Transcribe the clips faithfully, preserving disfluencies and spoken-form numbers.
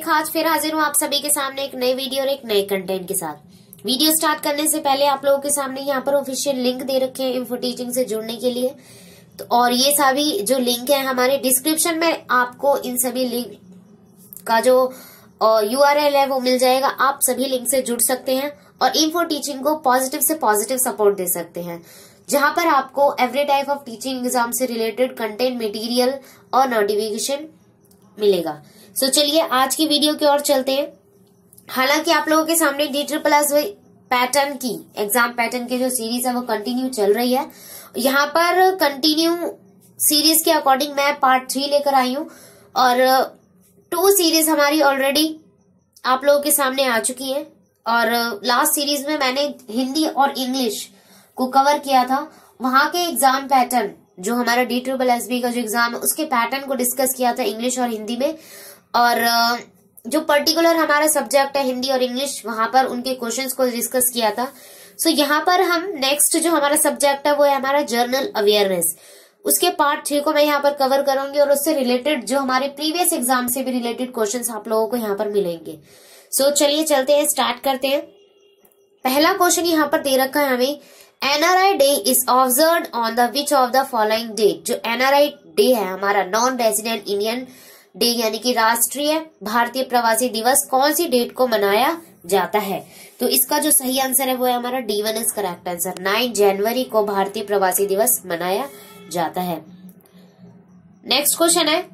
रेखा आज फिर हाजिर हूँ आप सभी के सामने एक नई वीडियो और एक नए कंटेंट के साथ। वीडियो स्टार्ट करने से पहले आप लोगों के सामने यहाँ पर ऑफिशियल लिंक दे रखे हैं इन्फो टीचिंग से जुड़ने के लिए। तो और ये सभी जो लिंक है हमारे डिस्क्रिप्शन में आपको इन सभी लिंक का जो यूआरएल है वो मिल जाएगा। आप सभी लिंक से जुड़ सकते हैं और इन्फो टीचिंग को पॉजिटिव से पॉजिटिव सपोर्ट दे सकते हैं, जहां पर आपको every type of teaching exam से रिलेटेड कंटेंट मटेरियल और नोटिफिकेशन मिलेगा। सो so, चलिए आज की वीडियो की ओर चलते हैं। हालांकि आप लोगों के सामने डी ट्रिपल एस पैटर्न की एग्जाम पैटर्न की जो सीरीज है वो कंटिन्यू चल रही है। यहाँ पर कंटिन्यू सीरीज के अकॉर्डिंग मैं पार्ट थ्री लेकर आई हूँ और टू सीरीज हमारी ऑलरेडी आप लोगों के सामने आ चुकी है। और लास्ट सीरीज में मैंने हिंदी और इंग्लिश को कवर किया था। वहां के एग्जाम पैटर्न जो हमारा डी ट्रिपल एस बी का जो एग्जाम है उसके पैटर्न को डिस्कस किया था इंग्लिश और हिंदी में। और जो पर्टिकुलर हमारा सब्जेक्ट है हिंदी और इंग्लिश, वहां पर उनके क्वेश्चंस को डिस्कस किया था। सो so, यहाँ पर हम नेक्स्ट जो हमारा सब्जेक्ट है वो है हमारा जर्नल अवेयरनेस। उसके पार्ट थ्री को मैं यहाँ पर कवर करूंगी और उससे रिलेटेड जो हमारे प्रीवियस एग्जाम से भी रिलेटेड क्वेश्चंस आप लोगों को यहाँ पर मिलेंगे। सो so, चलिए चलते हैं, स्टार्ट करते हैं। पहला क्वेश्चन यहाँ पर दे रखा है हमें, NRI day is observed on the which of the following date. जो एनआरआई डे है हमारा नॉन रेजिडेंट इंडियन डे यानी कि राष्ट्रीय भारतीय प्रवासी दिवस, कौन सी डेट को मनाया जाता है? तो इसका जो सही आंसर है वो है हमारा D one is correct answer. Nine जनवरी को भारतीय प्रवासी दिवस मनाया जाता है। नेक्स्ट क्वेश्चन है,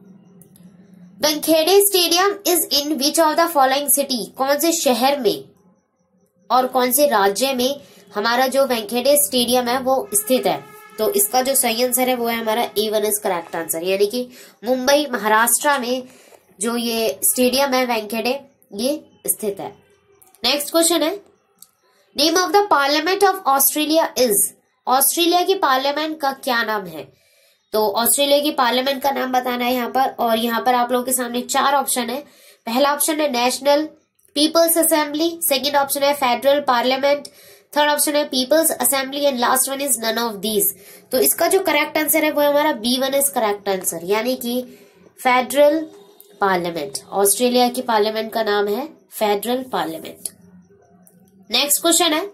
Wankhede stadium is in which of the following city. कौन से शहर में और कौन से राज्य में हमारा जो वानखेड़े स्टेडियम है वो स्थित है? तो इसका जो सही आंसर है वो है हमारा A one is correct answer, यानी कि मुंबई महाराष्ट्र में जो ये स्टेडियम है वानखेड़े ये स्थित है। नेक्स्ट क्वेश्चन है, name of the parliament of Australia is. Australia की पार्लियामेंट का क्या नाम है? तो ऑस्ट्रेलिया की पार्लियामेंट का नाम बताना है यहाँ पर। और यहाँ पर आप लोगों के सामने चार ऑप्शन है। पहला ऑप्शन है national peoples assembly, second option है फेडरल पार्लियामेंट, थर्ड ऑप्शन है peoples assembly and last one is none of these. तो इसका जो करेक्ट आंसर है वो है हमारा B one is correct answer, यानी कि फेडरल पार्लियामेंट। ऑस्ट्रेलिया की पार्लियामेंट का नाम है फेडरल पार्लियामेंट। नेक्स्ट क्वेश्चन है,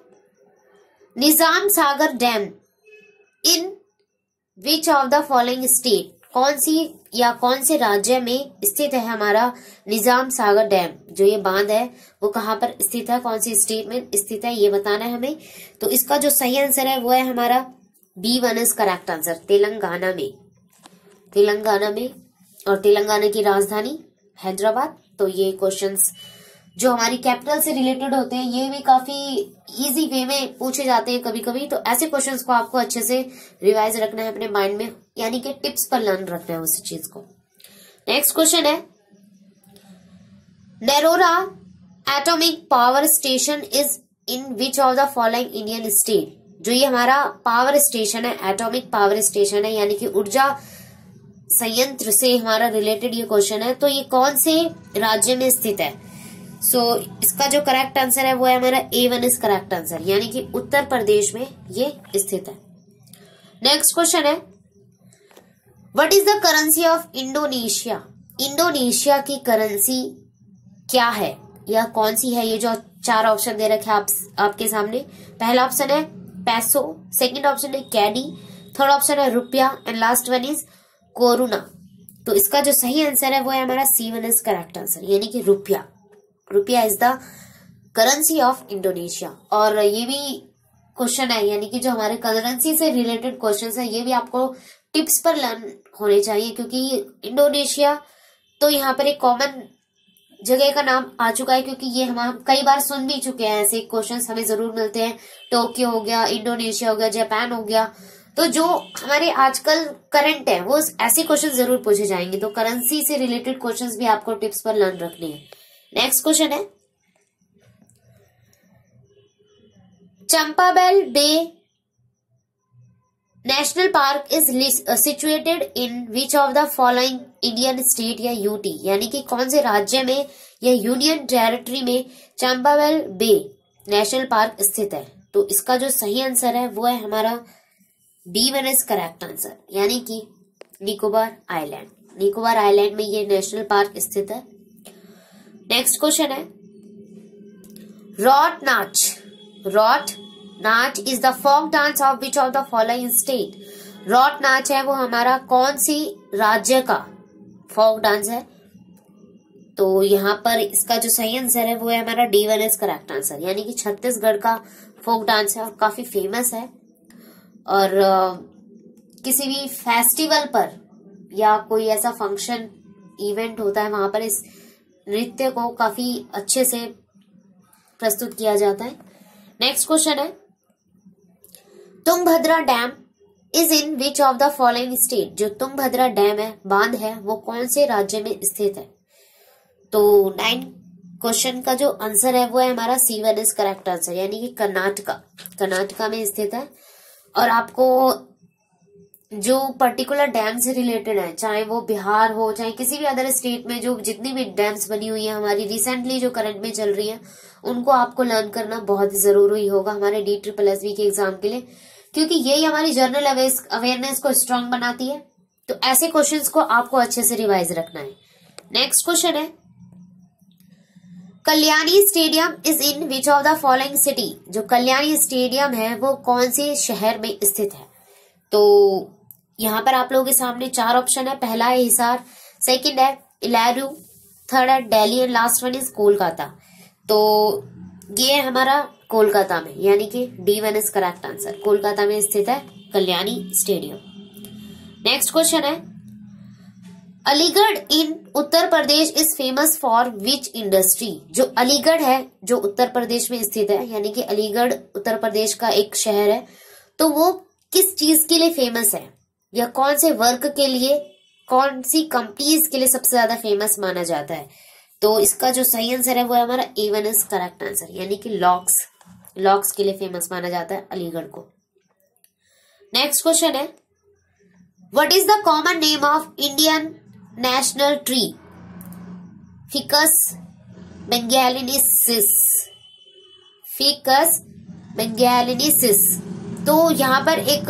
Nizam Sagar dam in which of the following state. कौन सी या कौन से राज्य में स्थित है हमारा निजाम सागर डैम? जो ये बांध है वो कहाँ पर स्थित है, कौन सी स्टेट में स्थित है ये बताना है हमें। तो इसका जो सही आंसर है वो है हमारा B one is correct answer, Telangana में। तेलंगाना में, और तेलंगाना की राजधानी हैदराबाद। तो ये क्वेश्चंस जो हमारी कैपिटल से रिलेटेड होते हैं ये भी काफी इजी वे में पूछे जाते हैं कभी कभी। तो ऐसे क्वेश्चंस को आपको अच्छे से रिवाइज रखना है अपने माइंड में, यानी कि टिप्स पर लर्न रखना है उस चीज को। नेक्स्ट क्वेश्चन है, Narora atomic power station is in which of the following Indian state. जो ये हमारा पावर स्टेशन है, एटॉमिक पावर स्टेशन है, यानी कि ऊर्जा संयंत्र से हमारा रिलेटेड ये क्वेश्चन है। तो ये कौन से राज्य में स्थित है? सो so, इसका जो करेक्ट आंसर है वो है हमारा A one is correct answer, यानी कि उत्तर प्रदेश में ये स्थित है। नेक्स्ट क्वेश्चन है, what is the currency of Indonesia. Indonesia की करेंसी क्या है या कौन सी है? ये जो चार ऑप्शन दे रखे हैं आप, आपके सामने। पहला ऑप्शन है पैसो, सेकंड ऑप्शन है कैडी, थर्ड ऑप्शन है rupiah and last one is corona. तो इसका जो सही आंसर है वो है हमारा C one is correct answer, यानी कि rupiah. Rupiah is the currency of Indonesia. और ये भी क्वेश्चन है, यानी कि जो हमारे करेंसी से रिलेटेड क्वेश्चंस है ये भी आपको टिप्स पर लर्न होने चाहिए, क्योंकि इंडोनेशिया तो यहाँ पर एक कॉमन जगह का नाम आ चुका है, क्योंकि ये हम कई बार सुन भी चुके हैं। ऐसे क्वेश्चंस हमें जरूर मिलते हैं, टोक्यो हो गया, इंडोनेशिया हो गया, जापान हो गया। तो जो हमारे आजकल करंट है वो ऐसे क्वेश्चन जरूर पूछे जाएंगे। तो करेंसी से रिलेटेड क्वेश्चंस भी आपको टिप्स पर लर्न रखने हैं। नेक्स्ट क्वेश्चन है, Campbell Bay national park is situated in which of the following Indian state या यूटी। यानी कि कौन से राज्य में या यूनियन टेरिटरी में चंपाबेल बे नेशनल पार्क स्थित है? तो इसका जो सही आंसर है वो है हमारा B one is correct answer, यानी कि निकोबार आइलैंड। निकोबार आइलैंड में ये नेशनल पार्क स्थित है। नेक्स्ट क्वेश्चन है Raut Nacha. Raut Nacha is the folk dance of which of the following state. Raut Nacha है वो हमारा कौन सी राज्य का फोक डांस है। तो यहाँ पर इसका जो सही आंसर है वो है हमारा D one is correct answer, यानी कि छत्तीसगढ़ का फोक डांस है और काफी फेमस है। और आ, किसी भी फेस्टिवल पर या कोई ऐसा फंक्शन इवेंट होता है वहां पर इस नृत्य को काफी अच्छे से प्रस्तुत किया जाता है। नेक्स्ट क्वेश्चन है Tungabhadra dam is in which of the following state. जो तुंगभद्रा डैम है, बांध है, वो कौन से राज्य में स्थित है। तो नाइन क्वेश्चन का जो आंसर है वो है हमारा C one is correct answer, यानी कि कर्नाटका। कर्नाटका में स्थित है। और आपको जो पर्टिकुलर डैम से रिलेटेड है, चाहे वो बिहार हो चाहे किसी भी अदर स्टेट में जो जितनी भी डैम्स बनी हुई है हमारी रिसेंटली जो करंट में चल रही है, उनको आपको लर्न करना बहुत जरूरी होगा हमारे डी ट्रिपल एस बी के एग्जाम के लिए, क्योंकि यही हमारी जर्नल अवेयरनेस को स्ट्रांग बनाती है। तो ऐसे क्वेश्चंस को आपको अच्छे से रिवाइज रखना है। नेक्स्ट क्वेश्चन है Kalyani stadium is in which of the following city. जो कल्याणी स्टेडियम है वो कौन से शहर में स्थित है। तो यहाँ पर आप लोगों के सामने चार ऑप्शन है। पहला है हिसार, सेकंड है इलारू, थर्ड है Delhi and last one is Kolkata. तो ये है हमारा कोलकाता में, यानी कि D one is correct answer. Kolkata में स्थित है कल्याणी स्टेडियम। नेक्स्ट क्वेश्चन है Aligarh in Uttar Pradesh is famous for which industry. जो अलीगढ़ है जो उत्तर प्रदेश में स्थित है, यानी कि अलीगढ़ उत्तर प्रदेश का एक शहर है, तो वो किस चीज के लिए फेमस है या कौन से वर्क के लिए, कौन सी कंपनीज के लिए सबसे ज्यादा फेमस माना जाता है। तो इसका जो सही आंसर है वो है हमारा A one is correct answer, यानी कि लॉक्स। लॉक्स के लिए फेमस माना जाता है अलीगढ़ को। नेक्स्ट क्वेश्चन है what is the common name of Indian national tree. Ficus benghalensis. Ficus benghalensis. तो यहाँ पर एक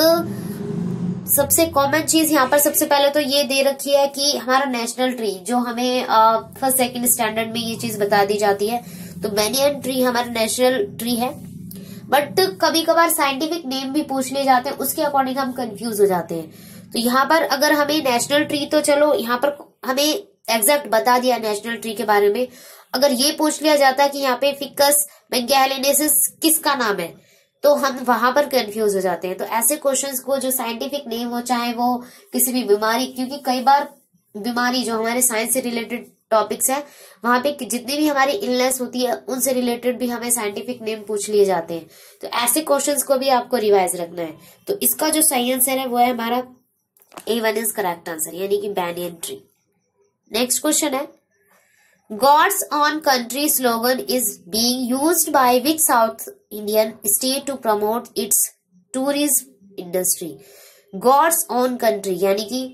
सबसे कॉमन चीज यहाँ पर सबसे पहले तो ये दे रखी है कि हमारा नेशनल ट्री, जो हमें फर्स्ट सेकंड स्टैंडर्ड में ये चीज बता दी जाती है, तो बेनियन ट्री हमारा नेशनल ट्री है। बट कभी कभार साइंटिफिक नेम भी पूछ लिए जाते हैं, उसके अकॉर्डिंग हम कंफ्यूज हो जाते हैं। तो यहाँ पर अगर हमें नेशनल ट्री, तो चलो यहाँ पर हमें एग्जैक्ट बता दिया नेशनल ट्री के बारे में, अगर ये पूछ लिया जाता कि यहाँ पे फिकस बेंगालिनेसिस किसका नाम है, तो हम वहां पर कंफ्यूज हो जाते हैं। तो ऐसे क्वेश्चंस को जो साइंटिफिक नेम हो, चाहे वो किसी भी बीमारी, क्योंकि कई बार बीमारी जो हमारे साइंस से रिलेटेड टॉपिक्स है, वहां पे जितनी भी हमारी इलनेस होती है उनसे रिलेटेड भी हमें साइंटिफिक नेम पूछ लिए जाते हैं। तो ऐसे क्वेश्चंस को भी आपको रिवाइज रखना है। तो इसका जो सही आंसर है वो है हमारा A one is correct answer, यानी कि बैनियन ट्री। नेक्स्ट क्वेश्चन है God's own country slogan is being used by which south Indian state to promote its tourism industry. God's own country यानी कि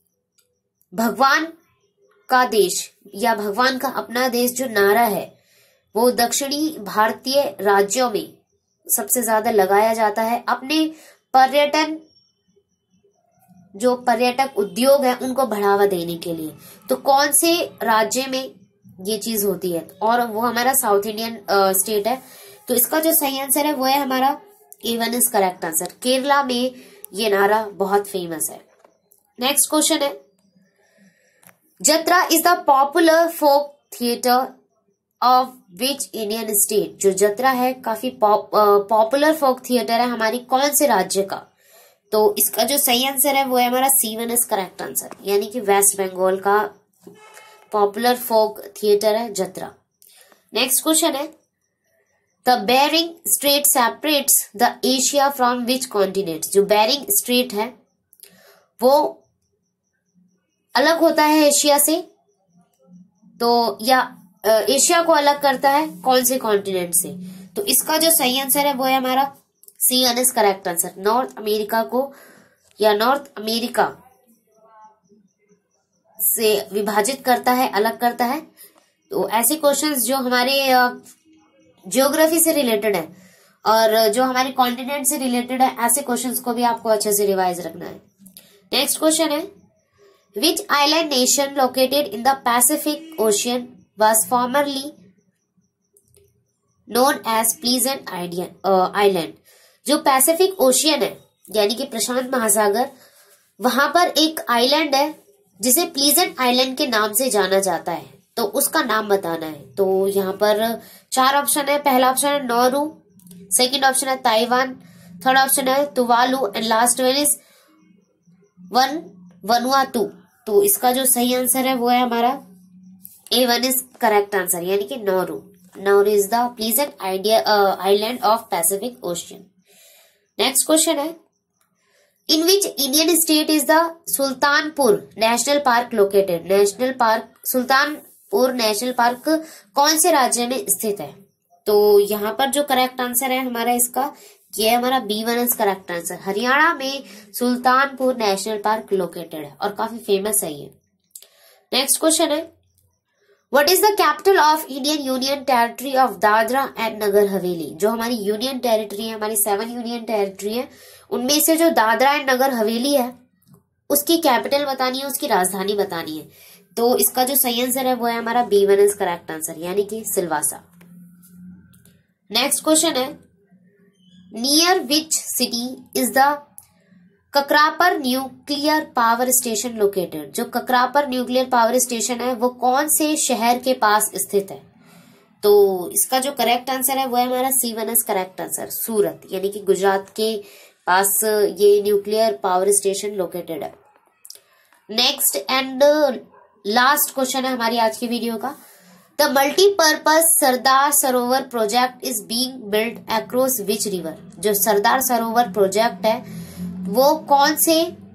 भगवान का देश या भगवान का अपना देश जो नारा है वो दक्षिणी भारतीय राज्यों में सबसे ज्यादा लगाया जाता है अपने पर्यटन, जो पर्यटक उद्योग है उनको बढ़ावा देने के लिए। तो कौन से राज्य में ये चीज होती है, और वो हमारा साउथ इंडियन स्टेट है। तो इसका जो सही आंसर है वो है हमारा A one is correct answer. Kerala में ये नारा बहुत फेमस है। नेक्स्ट क्वेश्चन है Jatra is the popular folk theatre of which Indian state. जो जत्रा है काफी पॉपुलर फोक थिएटर है हमारी कौन से राज्य का। तो इसका जो सही आंसर है वो है हमारा C one is correct answer, यानी कि वेस्ट बंगाल का पॉपुलर फोक थिएटर है जत्रा। नेक्स्ट क्वेश्चन है the Bering Strait separates the Asia from which continent. जो बेरिंग स्ट्रेट है वो अलग होता है एशिया से, तो या एशिया को अलग करता है कौन से कॉन्टिनेंट से। तो इसका जो सही आंसर है वो है हमारा C one is correct answer. North America को या नॉर्थ अमेरिका से विभाजित करता है, अलग करता है। तो ऐसे क्वेश्चंस जो हमारे ज्योग्राफी से रिलेटेड है और जो हमारे कॉन्टिनेंट से रिलेटेड है, ऐसे क्वेश्चंस को भी आपको अच्छे से रिवाइज रखना है। नेक्स्ट क्वेश्चन है which island nation located in the Pacific Ocean was formerly known as pleasant island. जो पैसिफिक ओशियन है यानी कि प्रशांत महासागर, वहां पर एक आइलैंड है जिसे प्लीजेंट आइलैंड के नाम से जाना जाता है, तो उसका नाम बताना है। तो यहाँ पर चार ऑप्शन है। पहला ऑप्शन है नौरू, सेकंड ऑप्शन है ताइवान, थर्ड ऑप्शन है Tuvalu and last one is one Vanuatu. तो इसका जो सही आंसर है वो है हमारा A one is correct answer, यानी कि Nauru. Nauru is the pleasant island of Pacific Ocean. Next question है, in which Indian state is the Sultanpur national park located. National park Sultanpur national park कौन से राज्य में स्थित है? तो यहाँ पर जो करेक्ट आंसर है हमारा इसका, ये हमारा B one is correct answer. Haryana में सुल्तानपुर नेशनल पार्क लोकेटेड है और काफी फेमस है ये। नेक्स्ट क्वेश्चन है, what is the capital of Indian union territory of Dadra and Nagar Haveli. जो हमारी यूनियन टेरिटरी है, हमारी सेवन यूनियन टेरिटरी है, उनमें से जो दादरा एंड नगर हवेली है उसकी कैपिटल बतानी है, उसकी राजधानी बतानी है। तो इसका जो सही आंसर है वो है हमारा B one is correct answer, यानी कि सिलवासा। नेक्स्ट क्वेश्चन है, near which city is the Kakrapar nuclear power station located. जो ककरापर न्यूक्लियर पावर स्टेशन है वो कौन से शहर के पास स्थित है? तो इसका जो करेक्ट आंसर है वो है हमारा C one is correct answer, Surat, यानी कि गुजरात के पास ये न्यूक्लियर पावर स्टेशन लोकेटेड है। नेक्स्ट एंड लास्ट क्वेश्चन है हमारी आज की वीडियो का, the multipurpose Sardar Sarovar project is being built across which river. जो सरदार सरोवर प्रोजेक्ट है वो कौन से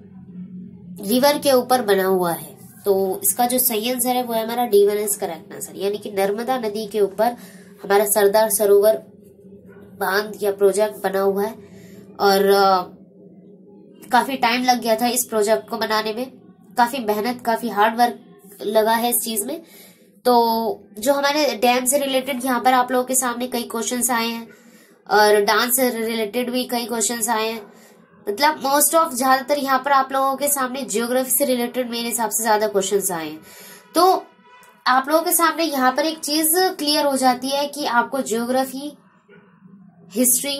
रिवर के ऊपर बना हुआ है? तो इसका जो सही आंसर है वो है हमारा D one is correct answer, यानी कि नर्मदा नदी के ऊपर हमारा सरदार सरोवर बांध या प्रोजेक्ट बना हुआ है। और आ, काफी टाइम लग गया था इस प्रोजेक्ट को बनाने में, काफी मेहनत, काफी हार्ड वर्क लगा है इस चीज में। तो जो हमारे डैम से रिलेटेड यहाँ पर आप लोगों के सामने कई क्वेश्चंस आए हैं और डांस से रिलेटेड भी कई क्वेश्चंस आए हैं। मतलब मोस्ट ऑफ ज्यादातर यहाँ पर आप लोगों के सामने जियोग्राफी से रिलेटेड मेरे हिसाब से ज्यादा क्वेश्चंस आए हैं। तो आप लोगों के सामने यहाँ पर एक चीज क्लियर हो जाती है कि आपको जियोग्राफी, हिस्ट्री,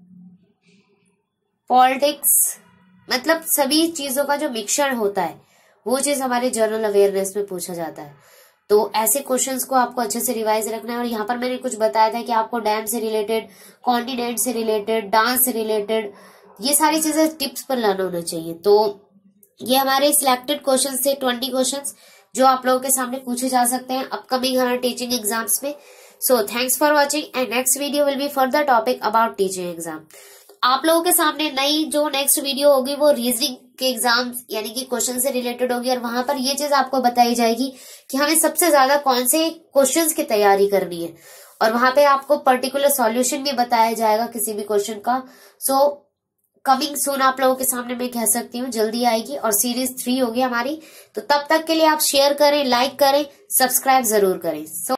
पॉलिटिक्स, मतलब सभी चीजों का जो मिक्सचर होता है वो चीज हमारे जनरल अवेयरनेस में पूछा जाता है। तो ऐसे क्वेश्चंस को आपको अच्छे से रिवाइज रखना है। और यहाँ पर मैंने कुछ बताया था कि आपको डैम से रिलेटेड, कॉन्टिनेंट से रिलेटेड, डांस से रिलेटेड, ये सारी चीजें टिप्स पर लाना होना चाहिए। तो ये हमारे सिलेक्टेड क्वेश्चंस थे, ट्वेंटी क्वेश्चंस जो आप लोगों के सामने पूछे जा सकते हैं अपकमिंग हमारे टीचिंग एग्जाम्स में। So thanks for watching and next video will be further topic about teaching exam. आप लोगों के सामने नई जो नेक्स्ट वीडियो होगी वो रीजनिंग के एग्जाम यानी कि क्वेश्चन से रिलेटेड होगी और वहां पर ये चीज आपको बताई जाएगी कि हमें सबसे ज्यादा कौन से क्वेश्चंस की तैयारी करनी है और वहां पे आपको पर्टिकुलर सॉल्यूशन भी बताया जाएगा किसी भी क्वेश्चन का। सो कमिंग सून आप लोगों के सामने मैं कह सकती हूँ जल्दी आएगी और सीरीज थ्री होगी हमारी। तो तब तक के लिए आप शेयर करें, लाइक करें, सब्सक्राइब जरूर करें। सो